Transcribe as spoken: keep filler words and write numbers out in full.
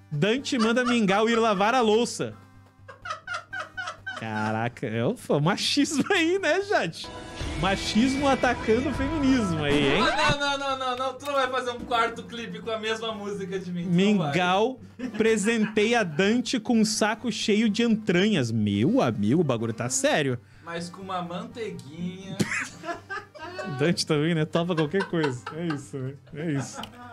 Dante manda Mingau ir lavar a louça. Caraca, é o machismo aí, né, Jade? Machismo atacando o feminismo aí, hein? Ah, não, não, não, não, não. Tu não vai fazer um quarto clipe com a mesma música de mim. Mingau presenteia Dante com um saco cheio de entranhas. Meu amigo, o bagulho tá sério. Mas com uma manteiguinha. Dante também, né? Topa qualquer coisa. É isso, né? É isso.